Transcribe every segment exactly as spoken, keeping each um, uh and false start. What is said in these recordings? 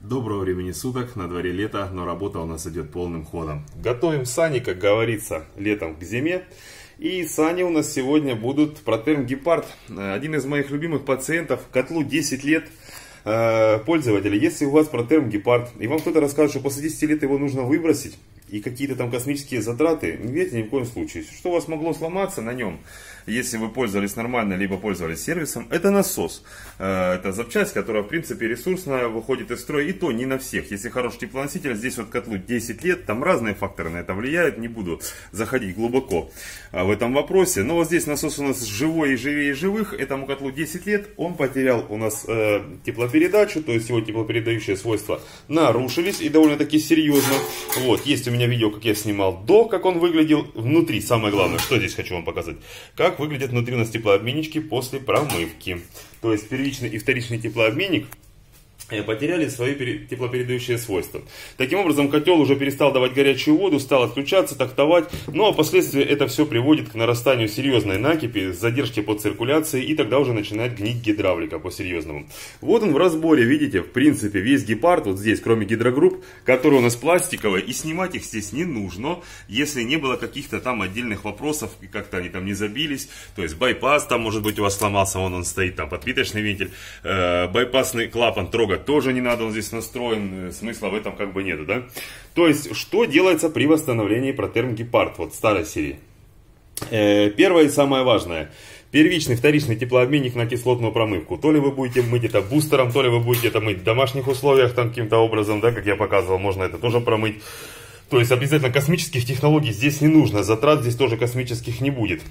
Доброго времени суток, на дворе лето, но работа у нас идет полным ходом. Готовим сани, как говорится, летом к зиме. И сани у нас сегодня будут Протерм Гепард. Один из моих любимых пациентов, котлу десять лет, пользователи. Если у вас Протерм Гепард, и вам кто-то расскажет, что после десяти лет его нужно выбросить, и какие-то там космические затраты, не верьте ни в коем случае. Что у вас могло сломаться на нем, если вы пользовались нормально, либо пользовались сервисом, это насос. Это запчасть, которая в принципе ресурсная, выходит из строя, и то не на всех. Если хороший теплоноситель, здесь вот котлу десять лет, там разные факторы на это влияют, не буду заходить глубоко в этом вопросе. Но вот здесь насос у нас живой и живее живых, этому котлу десять лет, он потерял у нас э, теплопередачу, то есть его теплопередающие свойства нарушились, и довольно-таки серьезно. Вот, есть у меня видео, как я снимал до, как он выглядел внутри. Самое главное, что здесь хочу вам показать, как выглядят внутри у нас теплообменнички после промывки. То есть первичный и вторичный теплообменник потеряли свои теплопередающие свойства. Таким образом, котел уже перестал давать горячую воду, стал отключаться, тактовать. Ну а впоследствии это все приводит к нарастанию серьезной накипи, задержки по циркуляции, и тогда уже начинает гнить гидравлика по-серьезному. Вот он в разборе, видите, в принципе, весь Гепард, вот здесь, кроме гидрогрупп, которые у нас пластиковые, и снимать их здесь не нужно, если не было каких-то там отдельных вопросов, и как-то они там не забились. То есть байпас там, может быть, у вас сломался, вон он стоит, там подпиточный вентиль, э, байпасный клапан трогать тоже не надо, он здесь настроен, смысла в этом как бы нету, да? То есть, что делается при восстановлении Протерм Гепард, вот старой серии? Э, первое и самое важное. Первичный, вторичный теплообменник на кислотную промывку. То ли вы будете мыть это бустером, то ли вы будете это мыть в домашних условиях, там каким-то образом, да, как я показывал, можно это тоже промыть. То есть, обязательно космических технологий здесь не нужно, затрат здесь тоже космических не будет.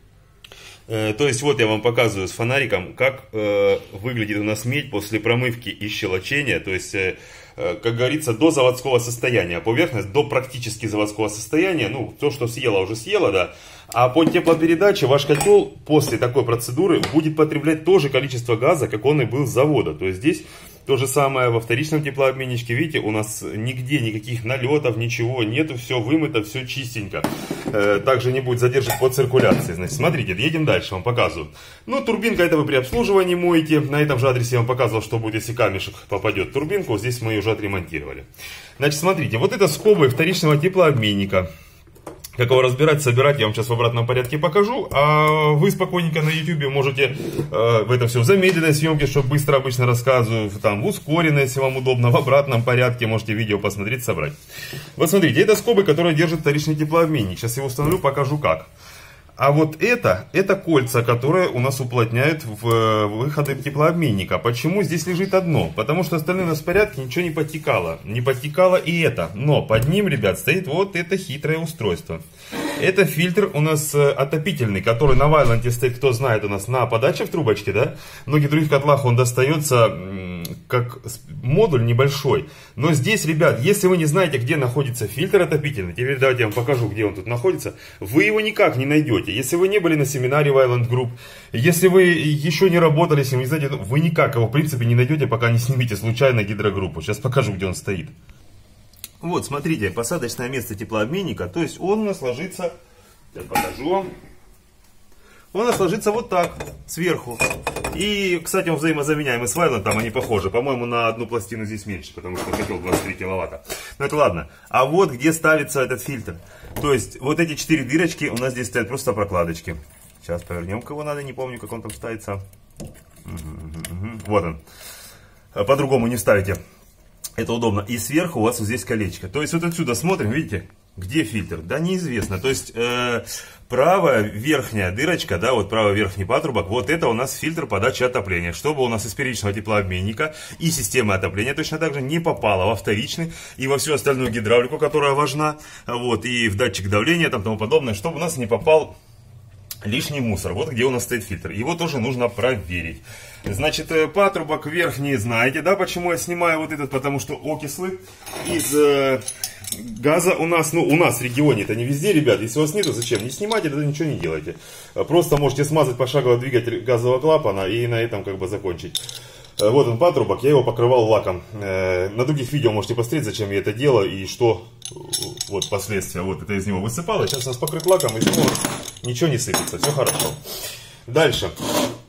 То есть вот я вам показываю с фонариком, как э, выглядит у нас медь после промывки и щелочения. То есть, э, как говорится, до заводского состояния. Поверхность до практически заводского состояния. Ну, то, что съела, уже съела, да. А по теплопередаче ваш котел после такой процедуры будет потреблять то же количество газа, как он и был с завода. То есть здесь то же самое во вторичном теплообменничке. Видите, у нас нигде никаких налетов, ничего нету, все вымыто, все чистенько. Э, также не будет задержек по циркуляции. Значит, смотрите, едем дальше, вам показываю. Ну, турбинка, это вы при обслуживании моете. На этом же адресе я вам показывал, что будет, если камешек попадет в турбинку. Здесь мы ее уже отремонтировали. Значит, смотрите, вот это скобы вторичного теплообменника. Как его разбирать, собирать, я вам сейчас в обратном порядке покажу. А вы спокойненько на ютубе можете э, в это все в замедленной съемке, чтобы быстро обычно рассказываю, там в ускоренной, если вам удобно, в обратном порядке можете видео посмотреть, собрать. Вот смотрите, это скобы, которые держат вторичный теплообменник. Сейчас я его установлю, покажу как. А вот это, это кольца, которые у нас уплотняют в выходы теплообменника. Почему здесь лежит одно? Потому что остальные у нас в порядке, ничего не подтекало. Не подтекало и это. Но под ним, ребят, стоит вот это хитрое устройство. Это фильтр у нас отопительный, который на Вайланте стоит, кто знает, у нас на подаче в трубочке, да? В многих других котлах он достается как модуль небольшой. Но здесь, ребят, если вы не знаете, где находится фильтр отопительный, теперь давайте я вам покажу, где он тут находится, вы его никак не найдете. Если вы не были на семинаре Вайланд Групп, если вы еще не работали с ним, не знаете, вы никак его в принципе не найдете, пока не снимете случайно гидрогруппу. Сейчас покажу, где он стоит. Вот, смотрите, посадочное место теплообменника, то есть он у нас ложится, я покажу вам, он у нас ложится вот так, сверху. И, кстати, он взаимозаменяемый с Вайландом, они похожи, по-моему, на одну пластину здесь меньше, потому что котел двадцать три киловатта. Но это ладно. А вот где ставится этот фильтр. То есть, вот эти четыре дырочки у нас здесь стоят просто прокладочки. Сейчас повернем, кого надо, не помню, как он там ставится. Угу, угу, угу. Вот он. По-другому не ставите. Это удобно. И сверху у вас вот здесь колечко. То есть вот отсюда смотрим, видите, где фильтр? Да неизвестно. То есть э, правая верхняя дырочка, да, вот правый верхний патрубок, вот это у нас фильтр подачи отопления. Чтобы у нас из первичного теплообменника и системы отопления точно так же не попало во вторичный и во всю остальную гидравлику, которая важна, вот, и в датчик давления там тому подобное, чтобы у нас не попал лишний мусор. Вот где у нас стоит фильтр. Его тоже нужно проверить. Значит, патрубок верхний, знаете, да, почему я снимаю вот этот? Потому что окислы из э, газа у нас, ну, у нас в регионе, это не везде, ребят. Если у вас нету, зачем? Не снимайте, тогда ничего не делайте. Просто можете смазать пошагово двигатель газового клапана и на этом как бы закончить. Вот он патрубок, я его покрывал лаком. На других видео можете посмотреть, зачем я это делаю и что вот последствия. Вот это из него высыпало. Сейчас у нас покрыт лаком, и из него ничего не сыпется, все хорошо. Дальше.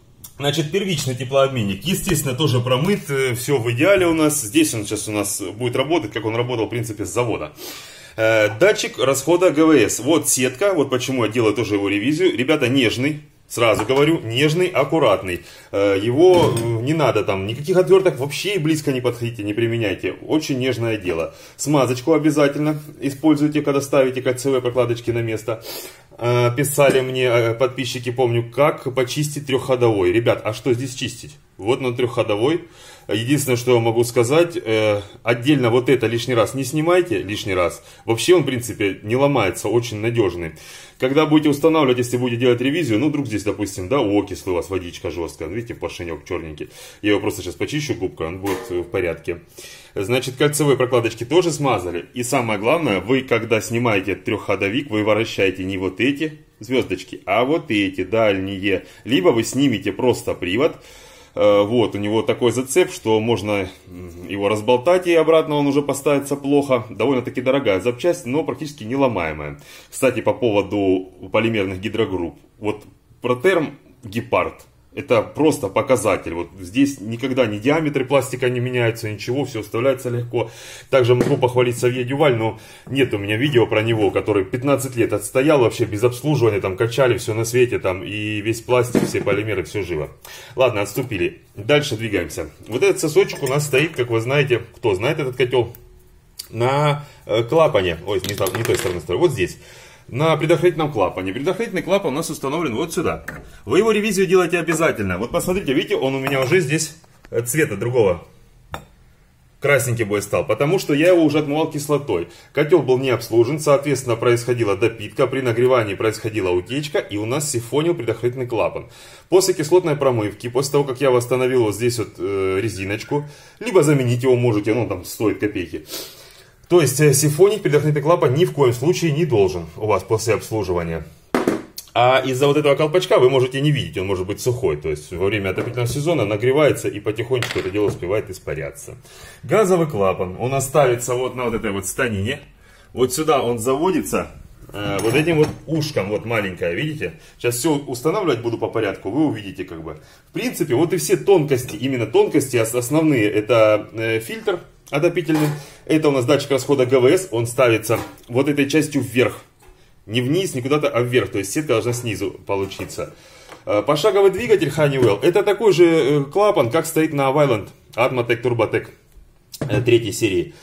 Значит, первичный теплообменник, естественно, тоже промыт, все в идеале у нас. Здесь он сейчас у нас будет работать, как он работал, в принципе, с завода. Датчик расхода ГВС. Вот сетка, вот почему я делаю тоже его ревизию. Ребята, нежный. Сразу говорю, нежный, аккуратный. Его не надо там, никаких отверток вообще и близко не подходите, не применяйте. Очень нежное дело. Смазочку обязательно используйте, когда ставите кольцевые прокладочки на место. Писали мне подписчики, помню, как почистить трехходовой. Ребят, а что здесь чистить? Вот на трехходовой. Единственное, что я могу сказать, отдельно вот это лишний раз не снимайте, лишний раз. Вообще он, в принципе, не ломается, очень надежный. Когда будете устанавливать, если будете делать ревизию, ну, вдруг здесь, допустим, да, окислы у вас, водичка жесткая, видите, поршенек черненький. Я его просто сейчас почищу губкой, он будет в порядке. Значит, кольцевые прокладочки тоже смазали. И самое главное, вы, когда снимаете трехходовик, вы вращаете не вот эти звездочки, а вот эти дальние. Либо вы снимете просто привод. Вот, у него такой зацеп, что можно его разболтать и обратно он уже поставится плохо. Довольно-таки дорогая запчасть, но практически неломаемая. Кстати, по поводу полимерных гидрогрупп. Вот Протерм Гепард. Это просто показатель. Вот здесь никогда ни диаметры пластика не меняются, ничего, все вставляется легко. Также могу похвалить Савье Дюваль, но нет у меня видео про него, который пятнадцать лет отстоял вообще без обслуживания, там качали все на свете, там и весь пластик, все полимеры, все живо. Ладно, отступили. Дальше двигаемся. Вот этот сосочек у нас стоит, как вы знаете, кто знает этот котел, на клапане. Ой, не, не той стороны стою, вот здесь. На предохранительном клапане. Предохранительный клапан у нас установлен вот сюда. Вы его ревизию делаете обязательно. Вот посмотрите, видите, он у меня уже здесь цвета другого. Красненький бой стал, потому что я его уже отмывал кислотой. Котел был не обслужен, соответственно, происходила допитка, при нагревании происходила утечка, и у нас сифонил предохранительный клапан. После кислотной промывки, после того, как я восстановил вот здесь вот э, резиночку, либо заменить его можете, ну там стоит копейки. То есть сифонить предохранительный клапан ни в коем случае не должен у вас после обслуживания. А из-за вот этого колпачка вы можете не видеть, он может быть сухой. То есть во время отопительного сезона нагревается и потихонечку это дело успевает испаряться. Газовый клапан, он оставится вот на вот этой вот станине. Вот сюда он заводится э, вот этим вот ушком, вот маленькое, видите? Сейчас все устанавливать буду по порядку, вы увидите как бы. В принципе, вот и все тонкости, именно тонкости основные, это э, фильтр отопительный. Это у нас датчик расхода ГВС, он ставится вот этой частью вверх. Не вниз, не куда-то, а вверх, то есть сетка должна снизу получиться. Пошаговый двигатель Honeywell, это такой же клапан, как стоит на Вайланд Atmotec Turbotek третьей серии.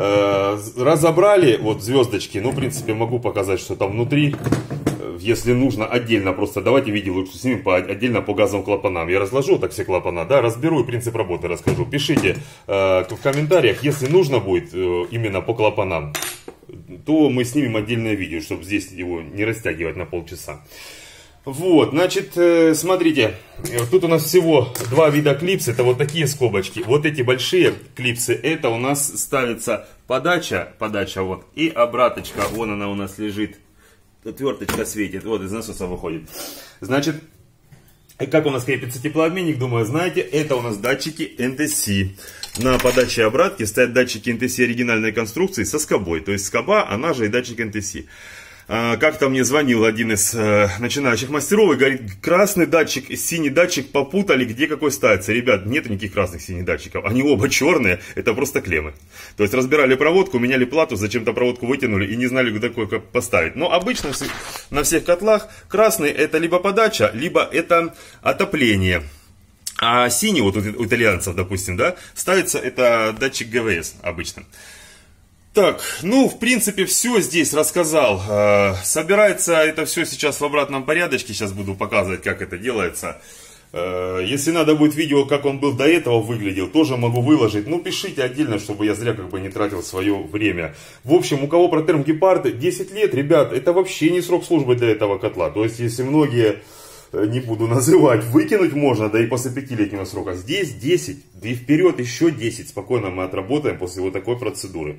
Разобрали вот звездочки, ну в принципе могу показать, что там внутри. Если нужно отдельно, просто давайте видео лучше снимем по, отдельно по газовым клапанам. Я разложу так все клапана, да, разберу и принцип работы расскажу. Пишите э, в комментариях, если нужно будет э, именно по клапанам, то мы снимем отдельное видео, чтобы здесь его не растягивать на полчаса. Вот, значит, э, смотрите, тут у нас всего два вида клипс, это вот такие скобочки. Вот эти большие клипсы, это у нас ставится подача, подача вот, и обраточка, вон она у нас лежит. Отверточка светит, вот из насоса выходит. Значит, как у нас крепится теплообменник, думаю, знаете, это у нас датчики эн ти си. На подаче и обратке стоят датчики эн ти си оригинальной конструкции со скобой. То есть скоба, она же и датчик эн ти си. Как-то мне звонил один из э, начинающих мастеров и говорит, красный датчик и синий датчик попутали, где какой ставится. Ребят, нет никаких красных синих датчиков, они оба черные, это просто клеммы. То есть разбирали проводку, меняли плату, зачем-то проводку вытянули и не знали, куда какой поставить. Но обычно на всех котлах красный это либо подача, либо это отопление. А синий, вот у итальянцев, допустим, да, ставится это датчик ГВС обычно. Так, ну, в принципе, все здесь рассказал. Собирается это все сейчас в обратном порядочке. Сейчас буду показывать, как это делается. Если надо будет видео, как он был до этого выглядел, тоже могу выложить. Ну, пишите отдельно, чтобы я зря как бы не тратил свое время. В общем, у кого Протерм Гепард десять лет, ребят, это вообще не срок службы для этого котла. То есть, если многие, не буду называть, выкинуть можно, да и после пятилетнего срока. Здесь десять, да и вперед еще десять. Спокойно мы отработаем после вот такой процедуры.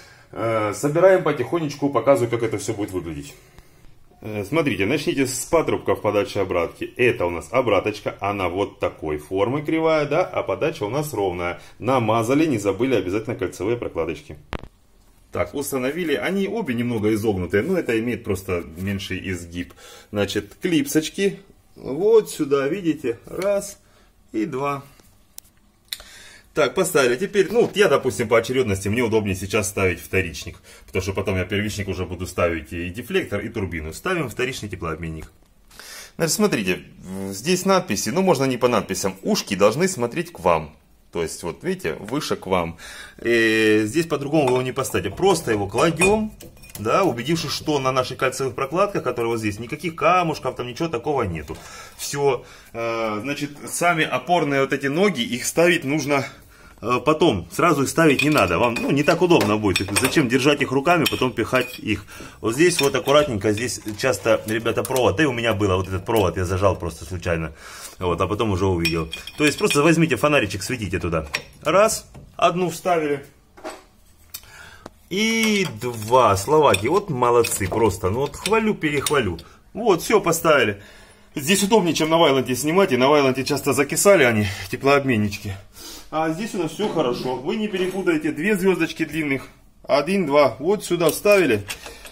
Собираем потихонечку, показываю, как это все будет выглядеть. Смотрите, начните с патрубка в подаче обратки. Это у нас обраточка, она вот такой формы кривая, да, а подача у нас ровная. Намазали, не забыли обязательно кольцевые прокладочки. Так, установили, они обе немного изогнутые, но это имеет просто меньший изгиб. Значит, клипсочки, вот сюда, видите, раз. и два. Так, поставили. Теперь, ну, я, допустим, по очередности, мне удобнее сейчас ставить вторичник. Потому что потом я первичник уже буду ставить и дефлектор, и турбину. Ставим вторичный теплообменник. Значит, смотрите, здесь надписи, ну, можно не по надписям. Ушки должны смотреть к вам. То есть, вот, видите, выше к вам. И здесь по-другому его не поставите. Просто его кладем, да, убедившись, что на наших кальциевых прокладках, которые вот здесь, никаких камушков, там ничего такого нету. Все, значит, сами опорные вот эти ноги, их ставить нужно потом. Сразу их ставить не надо. Вам, ну, не так удобно будет. Зачем держать их руками, потом пихать их. Вот здесь вот аккуратненько, здесь часто, ребята, провод. Да и у меня было вот этот провод, я зажал просто случайно. Вот, а потом уже увидел. То есть просто возьмите фонаричек, светите туда. Раз, одну вставили. И два. Словаки, вот молодцы просто. Ну вот хвалю, перехвалю. Вот, все поставили. Здесь удобнее, чем на Вайланте снимать. И на Вайланте часто закисали они, теплообменнички. А здесь у нас все хорошо. Вы не перепутаете две звездочки длинных. Один, два. Вот сюда вставили.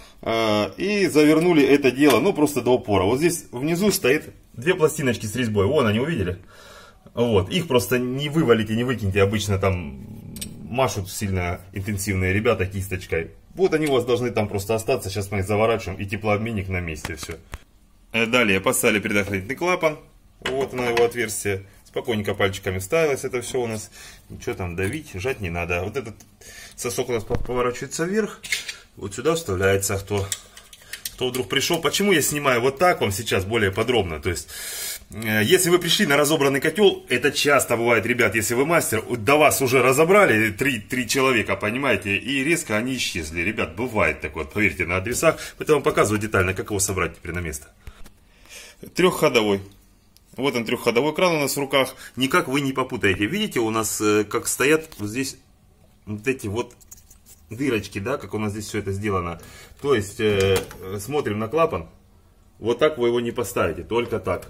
И завернули это дело. Ну, просто до упора. Вот здесь внизу стоит две пластиночки с резьбой. Вон они, увидели? Вот. Их просто не вывалите, не выкиньте. Обычно там машут сильно интенсивные ребята кисточкой. Вот они у вас должны там просто остаться. Сейчас мы их заворачиваем. И теплообменник на месте. Все. Далее поставили предохранительный клапан. Вот на его отверстие. Спокойненько пальчиками вставилось это все у нас. Ничего там давить, жать не надо. Вот этот сосок у нас поворачивается вверх. Вот сюда вставляется. Кто, кто вдруг пришел. Почему я снимаю вот так вам сейчас более подробно. То есть, если вы пришли на разобранный котел, это часто бывает, ребят, если вы мастер, до вас уже разобрали три, три человека, понимаете, и резко они исчезли. Ребят, бывает такое, поверьте, на адресах. Поэтому показываю детально, как его собрать теперь на место. Трехходовой. Вот он, трехходовой кран у нас в руках. Никак вы не попутаете. Видите, у нас э, как стоят вот здесь вот эти вот дырочки, да, как у нас здесь все это сделано. То есть, э, смотрим на клапан. Вот так вы его не поставите, только так.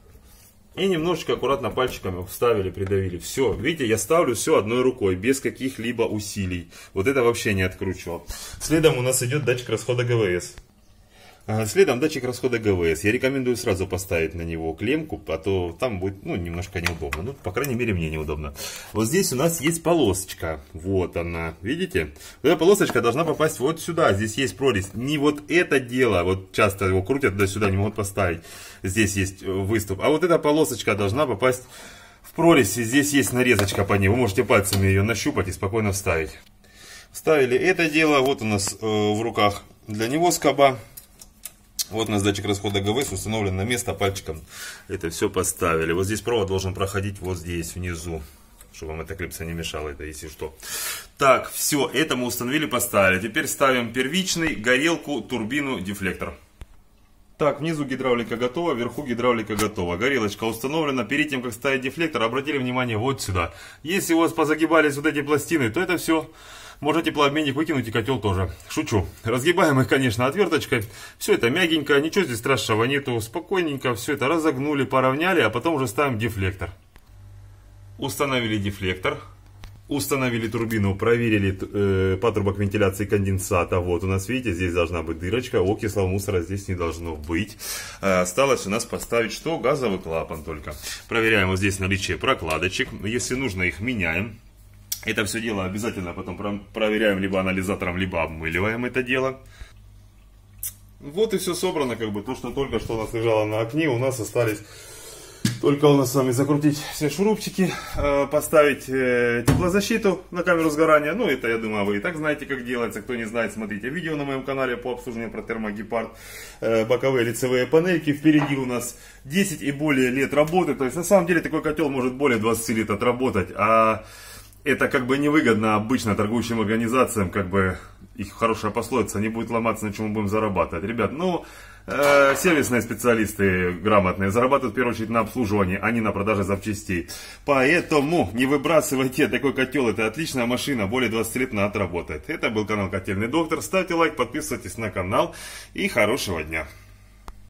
И немножечко аккуратно пальчиками вставили, придавили. Все, видите, я ставлю все одной рукой, без каких-либо усилий. Вот это вообще не откручивал. Следом у нас идет датчик расхода ГВС. Следом датчик расхода ГВС. Я рекомендую сразу поставить на него клемку, а то там будет, ну, немножко неудобно. Ну, по крайней мере, мне неудобно. Вот здесь у нас есть полосочка. Вот она. Видите? Эта полосочка должна попасть вот сюда. Здесь есть прорезь. Не вот это дело. Вот часто его крутят туда-сюда, не могут поставить. Здесь есть выступ. А вот эта полосочка должна попасть в прорезь. И здесь есть нарезочка по ней. Вы можете пальцами ее нащупать и спокойно вставить. Вставили это дело. Вот у нас э, в руках для него скоба. Вот у нас датчик расхода ГВС установлен на место, пальчиком это все поставили. Вот здесь провод должен проходить вот здесь внизу, чтобы вам эта клипса не мешала, это если что. Так, все, это мы установили, поставили. Теперь ставим первичный, горелку, турбину, дефлектор. Так, внизу гидравлика готова, вверху гидравлика готова. Горелочка установлена. Перед тем, как ставить дефлектор, обратили внимание вот сюда. Если у вас позагибались вот эти пластины, то это все... Можно теплообменник выкинуть и котел тоже. Шучу. Разгибаем их, конечно, отверточкой. Все это мягенько, ничего здесь страшного нету. Спокойненько все это разогнули, поравняли, а потом уже ставим дефлектор. Установили дефлектор. Установили турбину, проверили э, патрубок вентиляции конденсата. Вот у нас, видите, здесь должна быть дырочка. Окислого мусора здесь не должно быть. Э, осталось у нас поставить что? Газовый клапан только. Проверяем вот здесь наличие прокладочек. Если нужно, их меняем. Это все дело обязательно потом проверяем либо анализатором, либо обмыливаем это дело. Вот и все собрано, как бы то, что только что у нас лежало на окне. У нас остались только у нас с вами закрутить все шурупчики, поставить теплозащиту на камеру сгорания. Ну, это, я думаю, вы и так знаете, как делается. Кто не знает, смотрите видео на моем канале по обслуживанию Протерма Гепард. Боковые лицевые панельки. Впереди у нас десять и более лет работы. То есть, на самом деле, такой котел может более двадцати лет отработать. А это как бы невыгодно обычно торгующим организациям, как бы их хорошая пословица, не будет ломаться, на чем мы будем зарабатывать. Ребят, ну, э, сервисные специалисты грамотные зарабатывают в первую очередь на обслуживании, а не на продаже запчастей. Поэтому не выбрасывайте такой котел, это отличная машина, более двадцати лет она отработает. Это был канал Котельный Доктор, ставьте лайк, подписывайтесь на канал и хорошего дня.